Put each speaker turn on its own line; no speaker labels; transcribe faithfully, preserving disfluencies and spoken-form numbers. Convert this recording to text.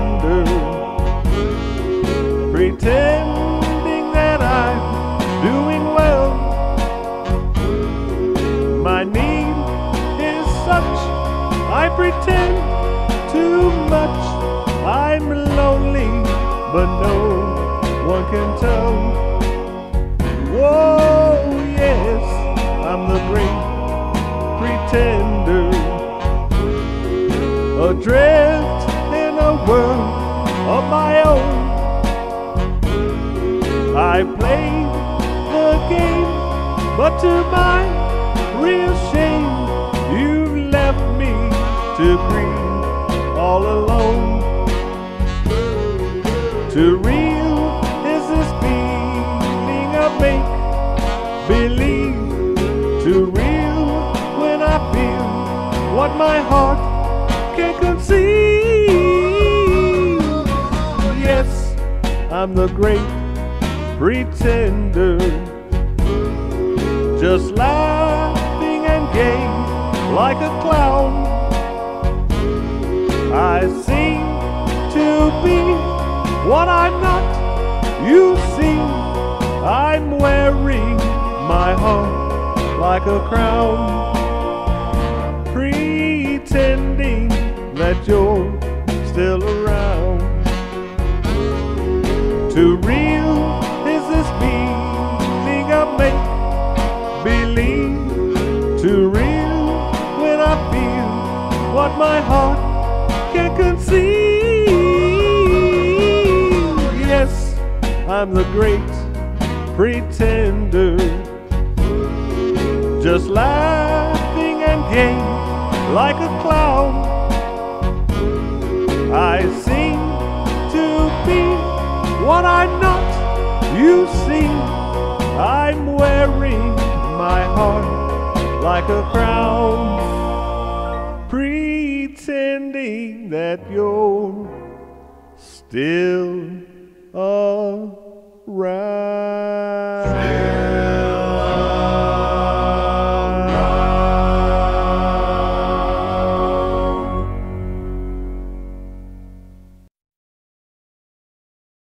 pretender, pretending that I'm doing well. My need is such, I pretend too much. I'm lonely, but no one can tell. Whoa, yes, I'm the great pretender, adrift in a world of my own. I played the game, but to my real shame, you left me to grieve all alone. Too real is this feeling of make-believe, too real when I feel what my heart can conceive. Yes, I'm the great pretender, just laughing and gay like a clown. I seem to be what I'm not, you see. I'm wearing my heart like a crown, pretending that you're still around. Too real is this feeling of make-believe, too real when I feel what my heart can conceive. Yes, I'm the great pretender, just laughing and gay like a clown. I seem to be what I'm not, you see. I'm wearing my heart like a crown, pretending that you're still around.